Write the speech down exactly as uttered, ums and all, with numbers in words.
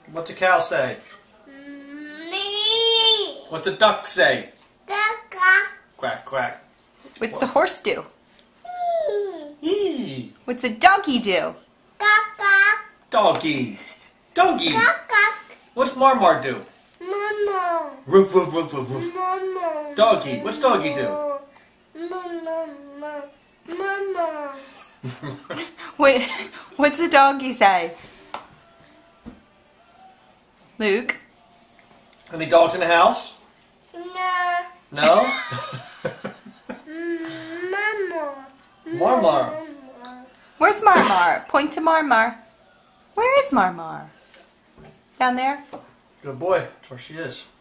What's a cow say? Me. What's a duck say? Gaga. Quack, quack. What's the horse do? Eee. What's a doggy do? Gaga. Doggy. Doggy. Gaga. What's Marmar do? Mama. Roof, roof, roof, roof, roof. Mama. Doggy. What's doggy do? Mama. Mama. What, what's a doggy say? Luke? Any dogs in the house? No. No? Mama. Marmar. Where's Marmar? Point to Marmar. Where is Marmar? Down there? Good boy. That's where she is.